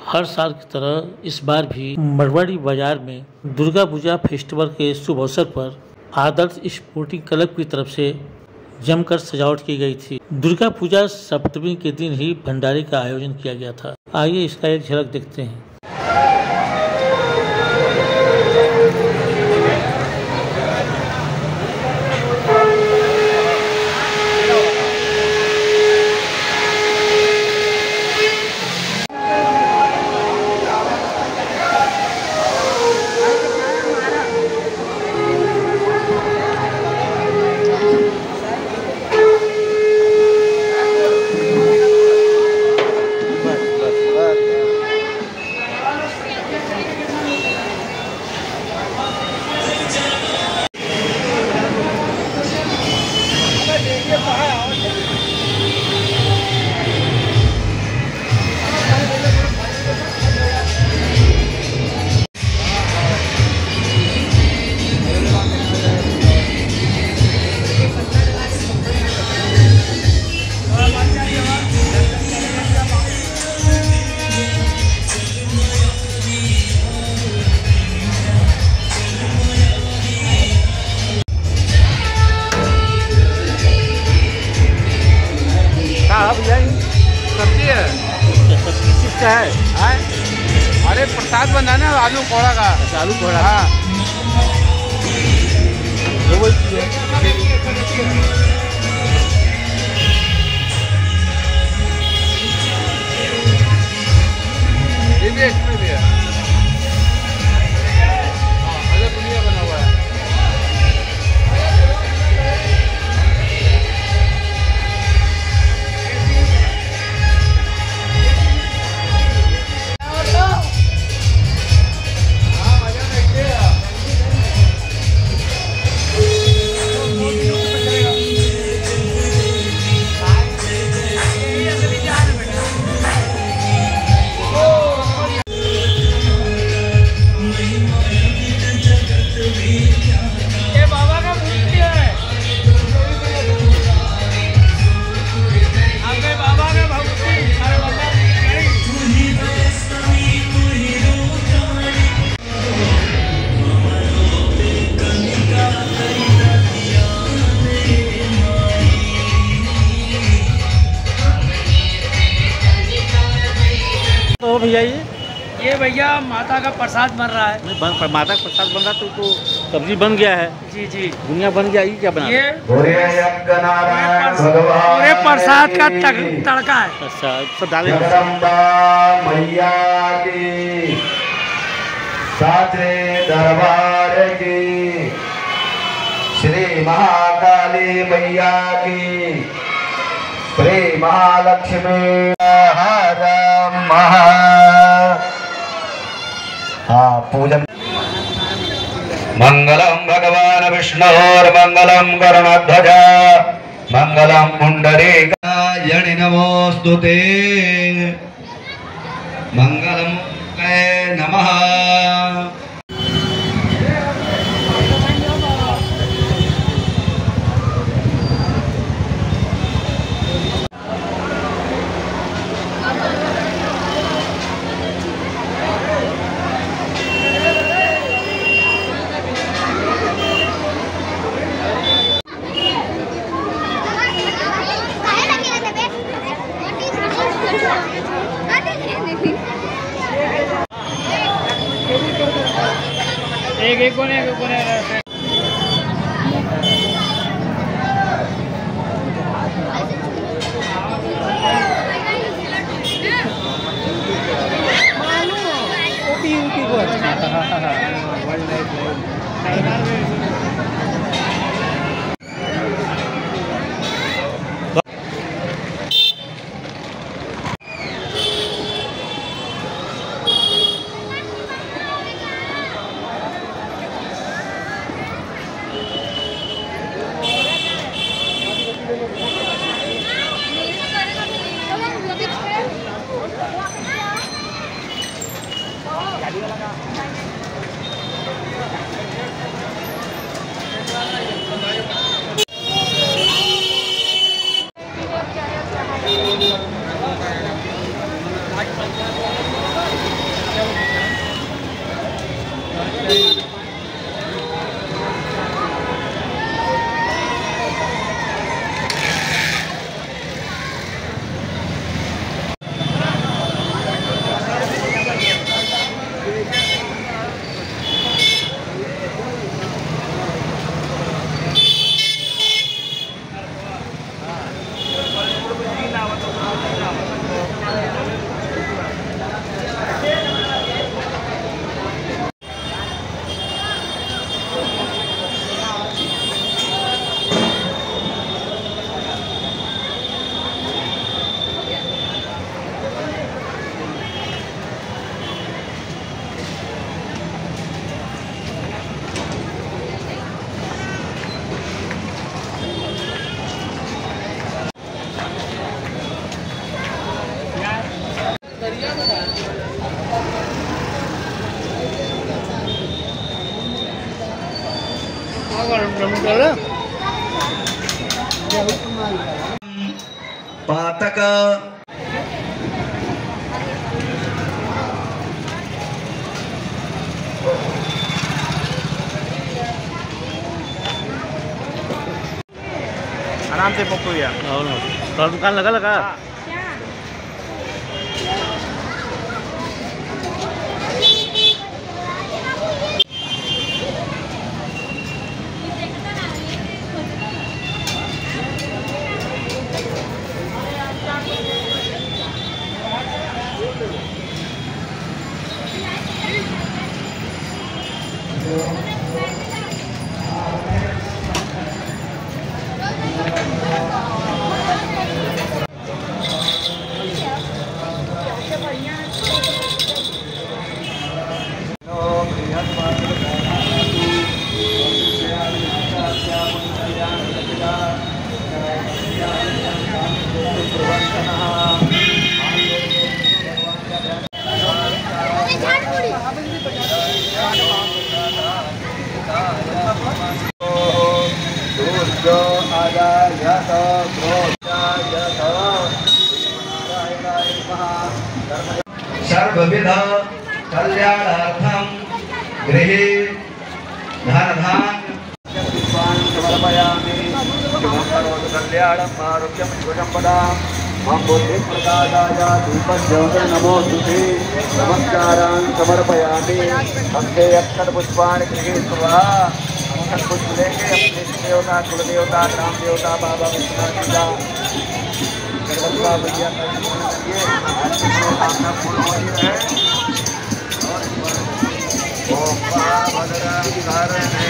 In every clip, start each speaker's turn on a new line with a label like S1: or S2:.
S1: हर साल की तरह इस बार भी मरवाड़ी बाजार में दुर्गा पूजा फेस्टिवल के शुभ अवसर पर आदर्श स्पोर्टिंग क्लब की तरफ से जमकर सजावट की गई थी। दुर्गा पूजा सप्तमी के दिन ही भंडारे का आयोजन किया गया था। आइए इसका एक झलक देखते हैं।
S2: भैया सब्जी है, सब्जी किसका है? अरे प्रसाद बना ना आलू कोड़ा का। आलू कोड़ा, हाँ ये भी इसमें भी है। अलग दुनिया बना हुआ है।
S1: तो भैया
S3: ये भैया माता का प्रसाद बन रहा है।
S1: माता का प्रसाद बन रहा तो सब्जी बन गया है। जी जी, दुनिया बन गया। ये क्या बना?
S3: ये पूरे प्रसाद का तड़का है।
S1: अच्छा, सब डाले।
S4: मैया की साचे दरबार की, श्री महाकाली मैया की, श्री महालक्ष्मी पूजन। मंगलम भगवान विष्णोर्मंगलम गरुड़ध्वज मंगलम पुंडरीकाय नमोस्तुते मंगलम नमः।
S3: एक कोने
S4: पातक
S2: आराम से पकड़ो यार।
S1: और दुकान लगा सर्वविध कल्याणार्थम गृहे धन समर्पयामि। कल्याणम आरोग्यम सुसंपदाम मम बुद्धि प्रदाय दीपज्योतिर् नमोस्तुते। नमस्कारान् समर्पयामि। हस्ते अक्षत पुष्पाणि गृहे स्वाहा। अक्षत पुष्प लेके अपने देवता कुल देवता ग्राम देवता बाबा विश्वनाथ जी का सर्वस्वा भैया का स्मरण करिए। आज की मनोकामना पूर्ण हो रही है। ओम भद्रं करणे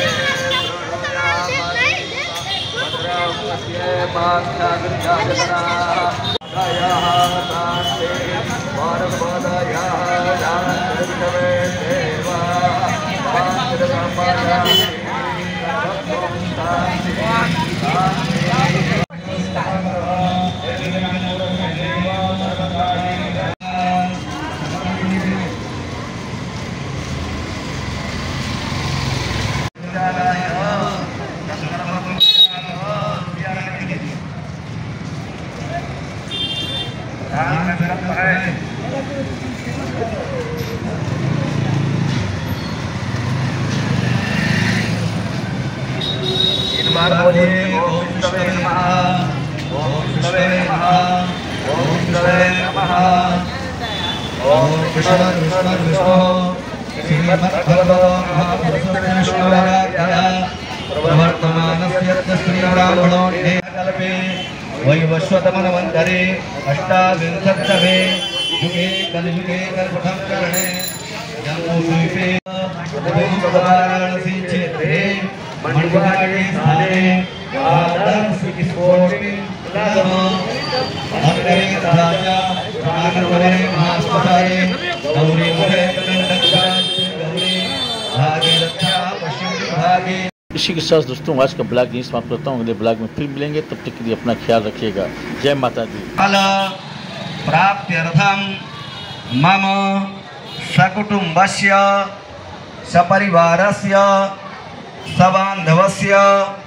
S1: वैवस्वतमनवन्तरे अष्टाविंशत्तमे युगे कलियुगे कल्पथं करणे जम्बूद्वीपे वाराणसी क्षेत्रे मणिवाणी स्थाने आदर्श स्पोर्टिंग क्लब अग्रे राजा नागरवरे महास्पताले गौरी मुखे गौरी भागीरथ्या पश्चिम विभागे। इसी के साथ दोस्तों आज का ब्लॉग यहीं समाप्त करता हूँ। अगले ब्लॉग में फिर मिलेंगे, तब तक के लिए अपना ख्याल रखिएगा। जय माता दी।
S4: फल प्राप्त्यर्थम मम सकुटुम्बस्य सपरिवारस्य सबान्धवस्य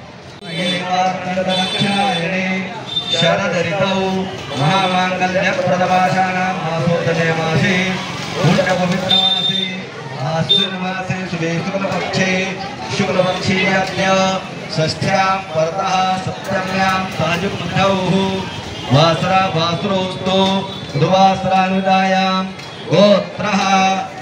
S4: शरद ऋतौ महामाङ्गल्यप्रदमासानां मासोदने मासे पुण्यपवित्रमासे आश्विनमासे शुभे शुक्लपक्षे शुक्लपक्षीयाज्ञ षष्ठ्यां परतः सप्तम्यां सायुक्तौ वासरा वासरोस्तु दुवासरानुदायां गोत्रः